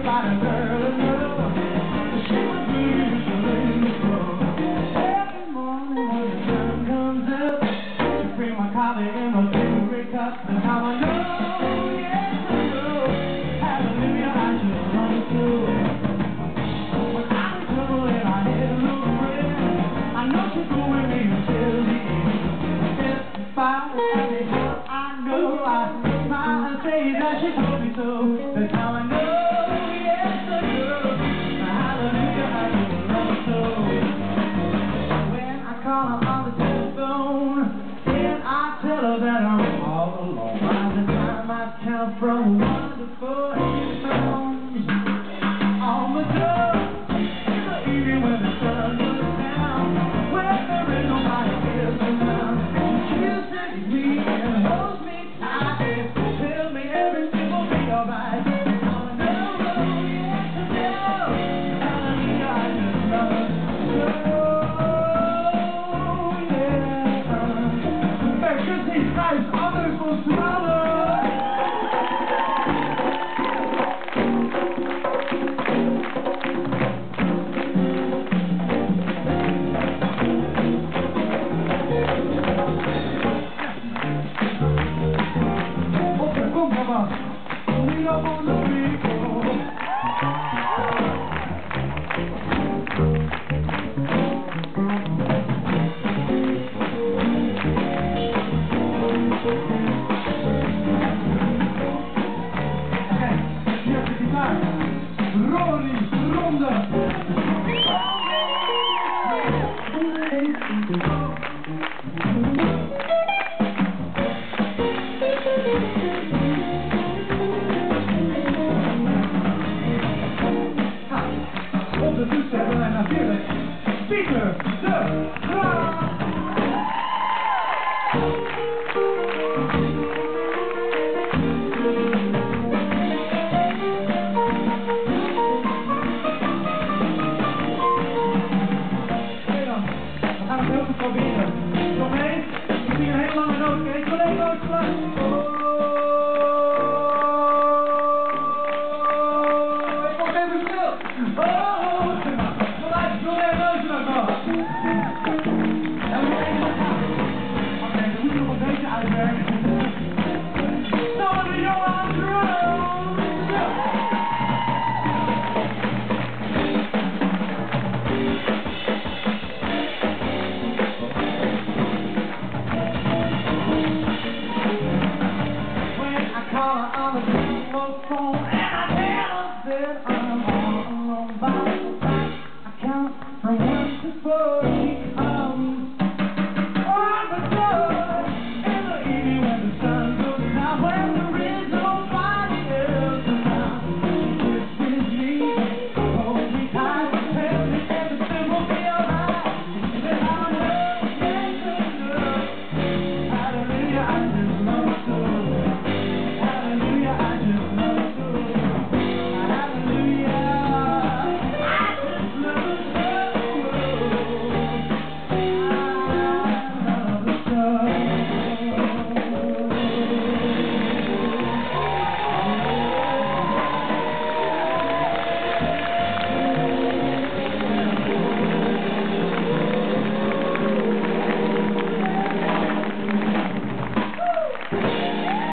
about a girl in love. She was really the lady for. Every morning when the sun comes up, she bring my coffee in a big red cup. That's how I know, yes I know, hallelujah, I just love it too. When I'm in trouble and I hit a little friend, I know she'll go with me until the end. If I had it, I know I smile and say that she told me so. That's how I know, yes I know, hallelujah, I just love it so. When I call her on the telephone, then I tell her that I'm all alone. By the time I count from 1 to 4, she comes on the door. In the evening when the sun goes down, when there is nobody else around, she kisses me and holds me tight and tells me everything will be alright. Oh no, yes I know, hallelujah, I just love her so. Guys, others will swallow. Open, come, Papa. We don't want to be cold. Rory, ronde. Onze toestellen en natuurlijk Pieter de Graaf. Proberen. Kom mee. Ik zie een hele lange noot. Kijk, ik wil één noot sluiten. Ik word even stil. Gelijk, doe één nootje nog. En we moeten even gaan. Oké, we moeten nog een beetje uitwerken. Somebody go on through. Call her on the telephone and I tell her that I'm